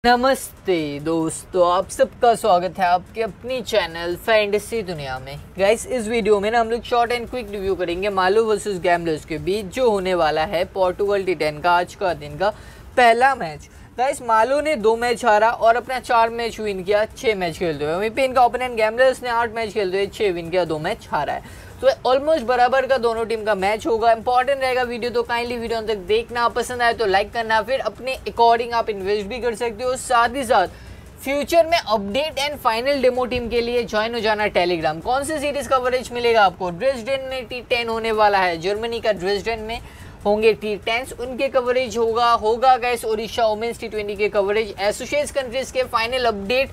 नमस्ते दोस्तों, आप सबका स्वागत है आपके अपनी चैनल फैंटेसी दुनिया में। गाइस, इस वीडियो में ना हम लोग शॉर्ट एंड क्विक रिव्यू करेंगे मालो वर्सेस गैम्बलर्स के बीच जो होने वाला है पोर्टुगल T10 का आज का दिन का पहला मैच। गाइस, मालो ने 2 मैच हारा और अपना 4 मैच विन किया 6 मैच खेलते हुए। वहीं पे इनका ओपोनेंट गैम्बलर्स ने 8 मैच खेलते हुए 6 विन किया, 2 मैच हारा है। तो ऑलमोस्ट बराबर का दोनों टीम का मैच होगा। इंपॉर्टेंट रहेगा वीडियो, तो काइंडली वीडियो तक देखना। पसंद आए तो लाइक करना, फिर अपने अकॉर्डिंग आप इन्वेस्ट भी कर सकते हो। साथ ही साथ फ्यूचर में update and final demo team के लिए ज्वाइन हो जाना टेलीग्राम। कौन सी सीरीज कवरेज मिलेगा आपको? ड्रेसडेन में T10 होने वाला है, जर्मनी का ड्रेसडेन में होंगे T10s, उनके कवरेज होगा गाइस। ओडिशा वुमेन्स T20 के कवरेज, एसोसिएट्स कंट्रीज के फाइनल अपडेट,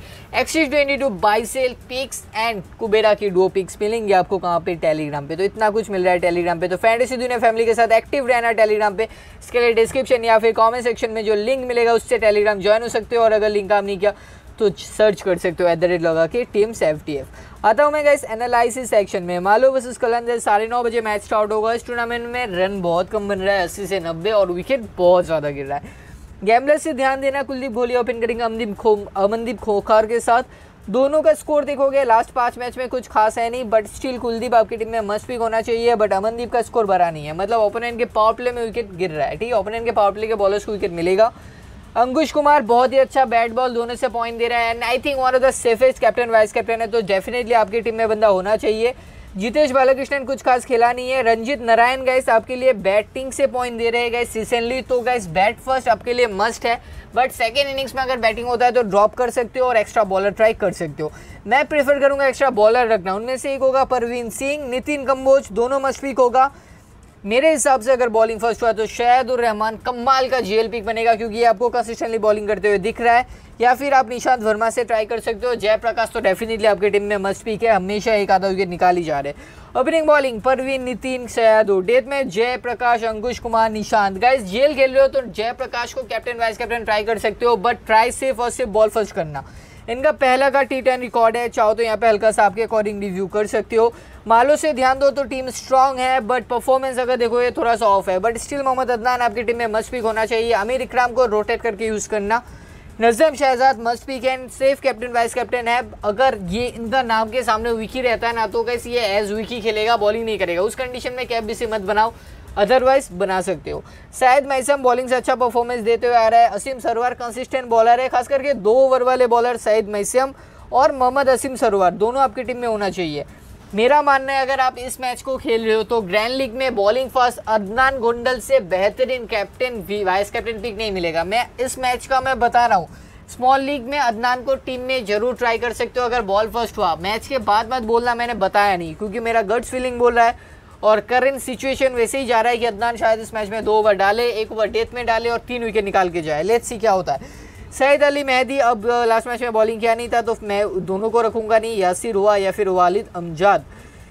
X22 बाइसेल पिक्स एंड कुबेरा की डुओ पिक्स मिलेंगे आपको कहाँ पे? टेलीग्राम पे। तो इतना कुछ मिल रहा है टेलीग्राम पे। तो फैंटेसी दुनिया फैमिली के साथ एक्टिव रहना टेलीग्राम पे। इसके लिए डिस्क्रिप्शन या फिर कॉमेंट सेक्शन में जो लिंक मिलेगा उससे टेलीग्राम ज्वाइन हो सकते हो। और अगर लिंक काम नहीं किया तो सर्च कर सकते हो @ लगा के टीम्स FTF। आता हूँ मैं गाइस एनालिसिस सेक्शन में। मालो वर्सेस कलंदर 9:30 बजे मैच स्टार्ट होगा। इस टूर्नामेंट में रन बहुत कम बन रहा है, 80 से 90, और विकेट बहुत ज़्यादा गिर रहा है। गैम्बलर से ध्यान देना, कुलदीप घोलिया ओपन करेंगे अमनदीप खोखार के साथ। दोनों का स्कोर देखोगे लास्ट 5 मैच में कुछ खास है नहीं, बट स्टिल कुलदीप आपकी टीम में मस्ट पिक होना चाहिए। बट अमनदीप का स्कोर बड़ा नहीं है, मतलब ओपोनेंट के पावर प्ले में विकेट गिर रहा है। ठीक है, ओपोनेंट के पावर प्ले के बॉलर्स को विकेट मिलेगा। अंकुश कुमार बहुत ही अच्छा बैट बॉल दोनों से पॉइंट दे रहा है and I think one of the safest captain vice captain है, तो डेफिनेटली आपकी टीम में बंदा होना चाहिए। जितेश बालाकृष्णन कुछ खास खेला नहीं है। रंजित नारायण गाइस आपके लिए बैटिंग से पॉइंट दे रहे हैं गाइस रिसेंटली, तो गाइस बैट फर्स्ट आपके लिए मस्ट है। बट सेकेंड इनिंग्स में अगर बैटिंग होता है तो ड्रॉप कर सकते हो और एक्स्ट्रा बॉलर ट्राई कर सकते हो। मैं प्रेफर करूंगा एक्स्ट्रा बॉलर रखना। उनमें से एक होगा परवीन सिंह, नितिन कंबोज, दोनों मस्ट पिक होगा मेरे हिसाब से। अगर बॉलिंग फर्स्ट हुआ तो शायद उर रहमान कमाल का GL पिक बनेगा, क्योंकि ये आपको कंसिस्टेंटली बॉलिंग करते हुए दिख रहा है। या फिर आप निशांत वर्मा से ट्राई कर सकते हो। जयप्रकाश तो डेफिनेटली आपकी टीम में मस्ट पिक है, हमेशा एक आधा विकेट निकाल ही जा रहे हैं। Opening bowling Parveen, Nitin, Sayadu. Death में जयप्रकाश, अंकुश कुमार, निशांत। गाइस GL खेल रहे हो तो जयप्रकाश को कैप्टन वाइस कैप्टन ट्राई कर सकते हो, बट ट्राई सिर्फ और सिर्फ बॉल फर्स्ट करना। इनका पहला का T10 रिकॉर्ड है, चाहो तो यहाँ पे हल्का सा आपके अकॉर्डिंग रिव्यू कर सकते हो। मालो से ध्यान दो तो टीम स्ट्रांग है, बट परफॉर्मेंस अगर देखो ये थोड़ा सा ऑफ है। बट स्टिल मोहम्मद अदनान आपकी टीम में मस्ट पिक होना चाहिए। आमिर इकराम को रोटेट करके यूज़ करना। Najam Shahzad must pick and safe captain vice captain है। अगर ये इनका नाम के सामने विकी रहता है ना, तो कैसे ये एज विकी खेलेगा, बॉलिंग नहीं करेगा। उस कंडीशन में कैप BC मत बनाओ, अदरवाइज बना सकते हो। शायद मैसम बॉलिंग से अच्छा परफॉर्मेंस देते हुए आ रहा है। असीम सरवार कंसिस्टेंट बॉलर है, खास करके 2 ओवर वाले बॉलर शायद मैसम और मोहम्मद असीम सरवार दोनों आपकी टीम में होना चाहिए। मेरा मानना है अगर आप इस मैच को खेल रहे हो तो ग्रैंड लीग में बॉलिंग फास्ट अदनान गोंडल से बेहतरीन कैप्टन वाइस कैप्टन पिक नहीं मिलेगा। मैं इस मैच का मैं बता रहा हूँ, स्मॉल लीग में अदनान को टीम में जरूर ट्राई कर सकते हो अगर बॉल फर्स्ट हुआ। मैच के बाद मत बोलना मैंने बताया नहीं, क्योंकि मेरा गट्स फीलिंग बोल रहा है और करंट सिचुएशन वैसे ही जा रहा है कि अदनान शायद इस मैच में 2 ओवर डाले, 1 ओवर डेथ में डाले और 3 विकेट निकाल के जाए। लेट्स सी क्या होता है। सईद अली मेहदी अब लास्ट मैच में बॉलिंग किया नहीं था, तो मैं दोनों को रखूंगा नहीं, यासिर हुआ या फिर वालिद अमजाद।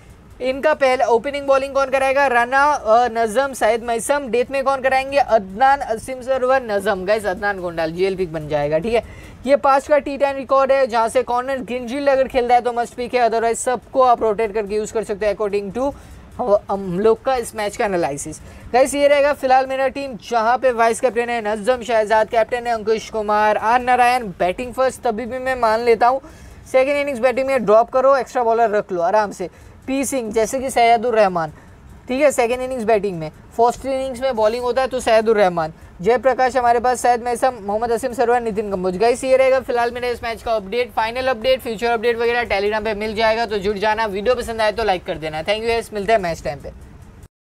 इनका पहला ओपनिंग बॉलिंग कौन कराएगा? राना, नजम, सईद मैसम। डेथ में कौन कराएंगे? Adnan, Asim Sarwar, Najam. Guys Adnan Gondal GL pick बन जाएगा। ठीक है, ये 5 का T10 रिकॉर्ड है, जहां से कॉर्नर ग्रिंजिल अगर खेल रहा है तो मस्ट पिक है, अदरवाइज सबको आप रोटेट करके यूज कर सकते हैं अकॉर्डिंग टू हम लोग का इस मैच का एनालिसिस। गाइस ये रहेगा फिलहाल मेरा टीम, जहां पे वाइस कैप्टन है नजम शहजाद, कैप्टन है Ankush Kumar, R Narayan. Batting first तभी भी मैं मान लेता हूँ। सेकेंड इनिंग्स बैटिंग में ड्रॉप करो, एक्स्ट्रा बॉलर रख लो आराम से। P सिंह जैसे कि सैयदुर रहमान, ठीक है, सेकेंड इनिंग्स बैटिंग में। फर्स्ट इनिंग्स में बॉलिंग होता है तो सैयदुर रहमान। जयप्रकाश हमारे पास, शायद मैसम, मोहम्मद असीम सरवर, नितिन कंबोज। गाइस ये रहेगा फिलहाल मेरे इस मैच का update. Final update, future update वगैरह टेलीग्राम पे मिल जाएगा, तो जुड़ जाना। वीडियो पसंद आए तो लाइक कर देना। थैंक यू गाइस, मिलते हैं मैच टाइम पे।